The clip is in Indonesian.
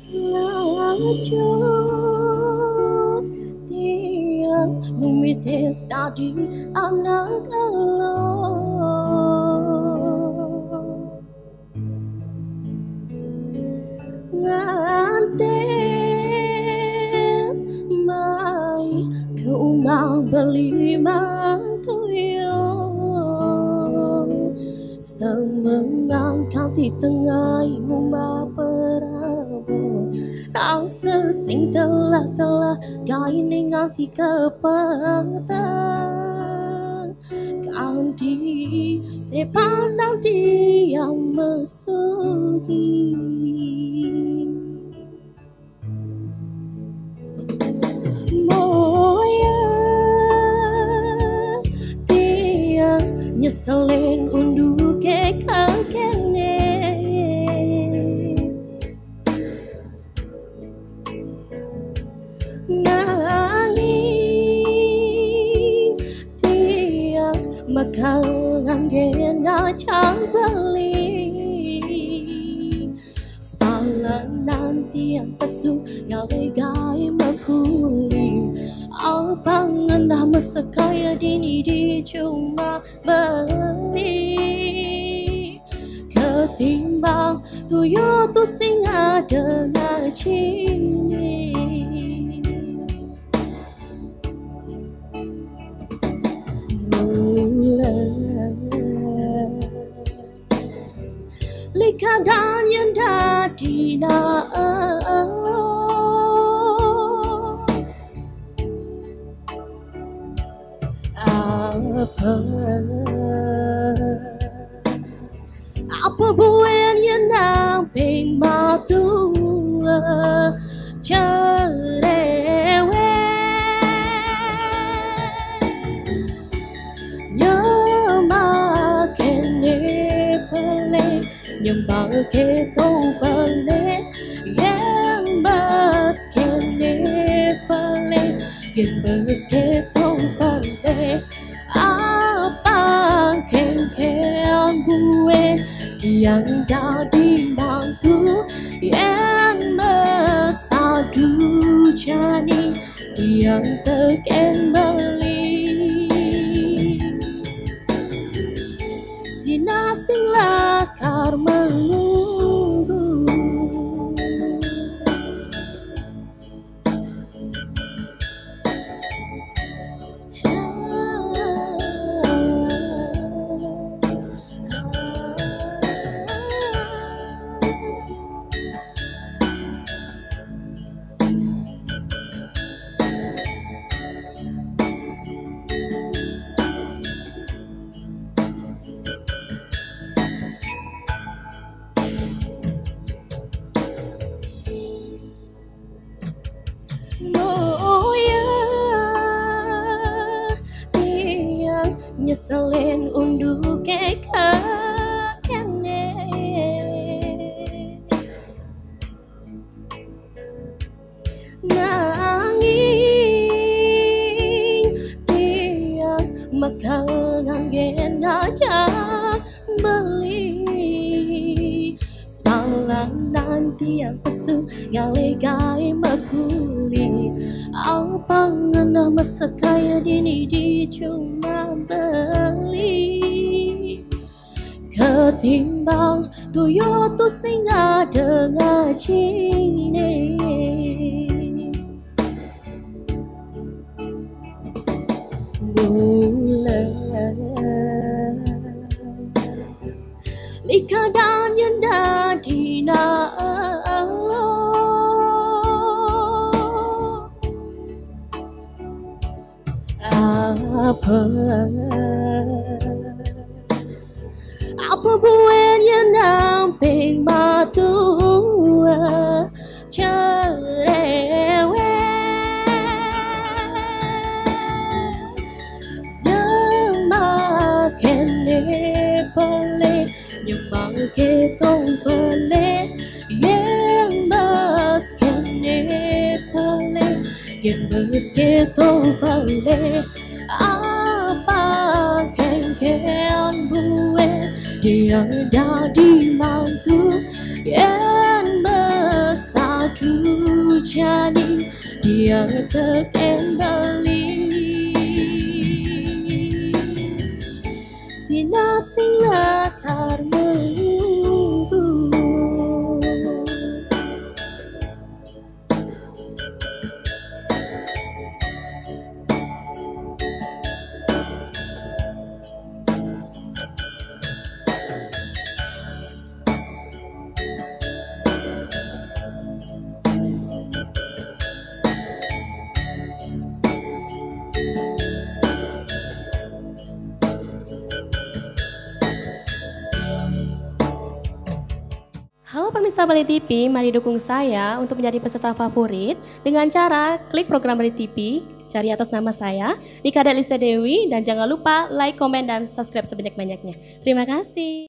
Lanjut tiang numites tadi anak Allah nganten mai ke umah beli mantuyo semengangkang di tengah rumah perabot rasa sing telah kain nganti kepatang kanti sepandang diam mesugi moya dia nyeselin unduh ke kakene nanging dia makanan gena beli semalam nanti yang pesu gawe makuli alpangan dah mesekaya dini di cuma beli ketimbang tuyo tu sing ada ngacini likadan yang dadi na apa buen yang namping matu celewe nyembah ke tau balik yang bas kene balik yang bas ke tau balik apa kengkean gue yang dadi mantu yang mesadu jani yang teken beli sinasing lakar menunggu nyeselin unduh ke kakene nanging dia makanan gena beli semalam nanti yang pesu gale makuli apa ngena mesekaya dini di cuma beli ketimbang tuyo tu sing ada ngacine likadan yang dadi na apa buen yang namping matu celewe makan beli nyembang ke tong beli yang bas kene beli yang bas ke tong beli apa kengkean bue dia dadi mantu yang besar menjadi dia kembali. Sinasing latarmu Halo pemirsa Bali TV, mari dukung saya untuk menjadi peserta favorit dengan cara klik program Bali TV, cari atas nama saya, Nika Delisa Dewi, dan jangan lupa like, komen, dan subscribe sebanyak-banyaknya. Terima kasih.